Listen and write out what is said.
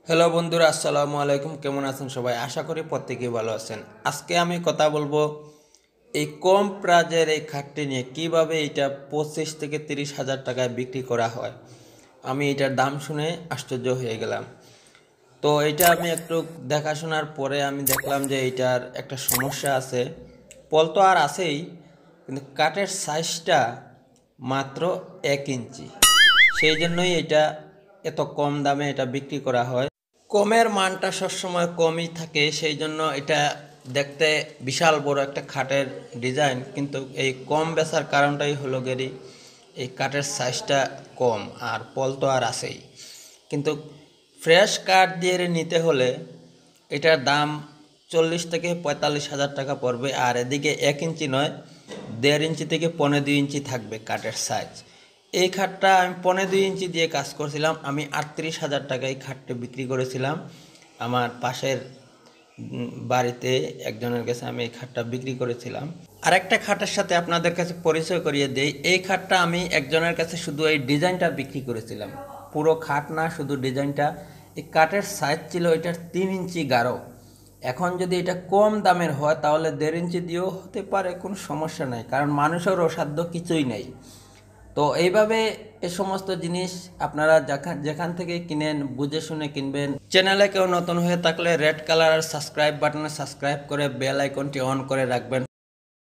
Hello বন্ধুরা, আসসালামু আলাইকুম। কেমন আছেন সবাই? আশা করি প্রত্যেকেই ভালো আছেন। আজকে আমি কথা বলবো এই কম প্রাইজের এই খাটটি নিয়ে, কীভাবে এটা 25 থেকে 30 হাজার টাকায় বিক্রি করা হয়। আমি এটার দাম শুনে আশ্চর্য হয়ে গেলাম। তো এটা আমি একটু দেখাশোনার পরে আমি দেখলাম যে এটার একটা সমস্যা আছে। পল তো আর আছেই, কিন্তু কাঠের সাইজটা মাত্র 1 ইঞ্চি। সেই জন্যই এটা এত কম দামে এটা বিক্রি করা হয়। কমের মানটা সবসময় কমই থাকে, সেই জন্য এটা দেখতে বিশাল বড় একটা খাটের ডিজাইন, কিন্তু এই কম বেচার কারণটাই হলো গেরি এই কাঠের সাইজটা কম, আর পল তো আর আছেই। কিন্তু ফ্রেশ কাঠ দিয়ে নিতে হলে এটার দাম 40 থেকে 45 হাজার টাকা পড়বে। আর এদিকে 1 ইঞ্চি নয়, 1.5 ইঞ্চি থেকে 1.25 ইঞ্চি থাকবে কাঠের সাইজ। এই খাটটা আমি 1.25 ইঞ্চি দিয়ে কাজ করছিলাম। আমি 38 হাজার টাকায় খাটটা বিক্রি করেছিলাম আমার পাশের বাড়িতে একজনের কাছে। আমি এই খাটটা বিক্রি করেছিলাম। আরেকটা খাটের সাথে আপনাদের কাছে পরিচয় করিয়ে দেই। এই খাটটা আমি একজনের কাছে শুধু এই ডিজাইনটা বিক্রি করেছিলাম, পুরো খাট না, শুধু ডিজাইনটা। এই কাঠের সাইজ ছিল এটার 3 ইঞ্চি গাঢ়। এখন যদি এটা কম দামের হয় তাহলে 1.5 ইঞ্চি দিয়েও হতে পারে, কোনো সমস্যা নাই, কারণ মানুষের অসাধ্য কিছুই নেই। তো এইভাবে এ সমস্ত জিনিস আপনারা যেখান থেকে কিনেন বুঝে শুনে কিনবেন। চ্যানেলে কেউ নতুন হয়ে থাকলে রেড কালার আর সাবস্ক্রাইব বাটনে সাবস্ক্রাইব করে বেল আইকনটি অন করে রাখবেন,